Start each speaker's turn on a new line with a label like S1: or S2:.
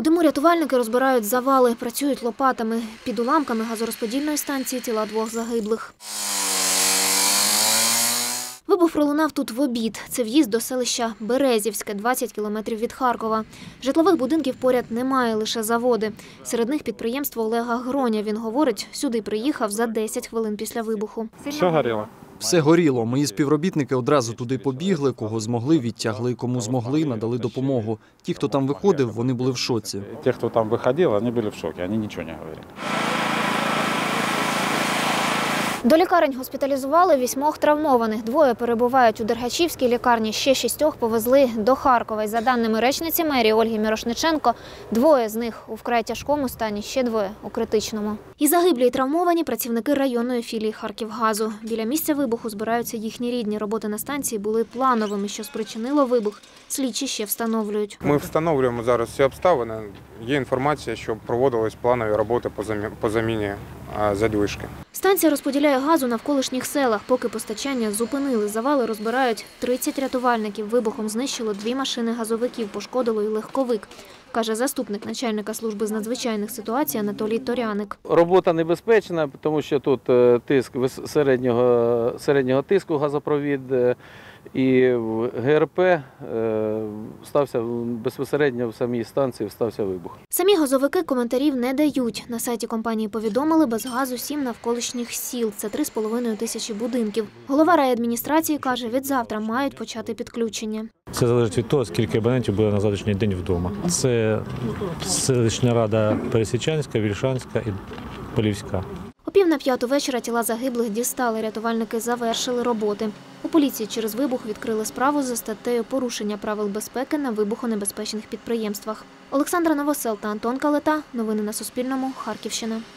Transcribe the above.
S1: диму рятувальники розбирають завали, працюють лопатами. Під уламками газорозподільної станції тіла 2 загиблих. Вибух пролунав тут в обід. Це в'їзд до селища Березівське, 20 кілометрів від Харкова. Житлових будинків поряд немає, лише заводи. Серед них підприємство Олега Гроня. Він говорить, сюди приїхав за 10 хвилин після вибуху.
S2: Все горіло?
S3: Все горіло. Мої співробітники одразу туди побігли, кого змогли, відтягли, кому змогли, надали допомогу. Ті, хто там виходив, вони були в шоці.
S2: Ті, хто там виходив, вони були в шокі, вони нічого не говорили.
S1: До лікарень госпіталізували 8 травмованих. 2 перебувають у Дергачівській лікарні, ще 6 повезли до Харкова. І за даними речниці мерії Ольги Мірошниченко, 2 з них у вкрай тяжкому стані, ще 2 у критичному. І загиблі, і травмовані працівники районної філії Харківгазу. Біля місця вибуху збираються їхні рідні. Роботи на станції були плановими. Що спричинило вибух, слідчі ще встановлюють.
S4: Ми встановлюємо зараз всі обставини. Є інформація, що проводились планові роботи по заміні задвижки.
S1: Станція розподіляє газ у навколишніх селах. Поки постачання зупинили, завали розбирають 30 рятувальників. Вибухом знищило 2 машини газовиків, пошкодило і легковик, каже заступник начальника служби з надзвичайних ситуацій Анатолій Торяник.
S5: Робота небезпечна, тому що тут тиск середнього тиску газопровід, і в ГРП стався безпосередньо в самій станції стався вибух.
S1: Самі газовики коментарів не дають. На сайті компанії повідомили, без газу 7 навколишніх сіл. Це 3,5 тисячі будинків. Голова райадміністрації каже, від завтра мають почати підключення.
S6: Це залежить від того, скільки абонентів буде на завтрашній день вдома. Це селищна рада Пересічанська, Вільшанська і Полівська.
S1: О 4:45 вечора тіла загиблих дістали. Рятувальники завершили роботи. У поліції через вибух відкрили справу за статтею «Порушення правил безпеки на вибухонебезпечних підприємствах». Олександра Новосел та Антон Калета. Новини на Суспільному. Харківщина.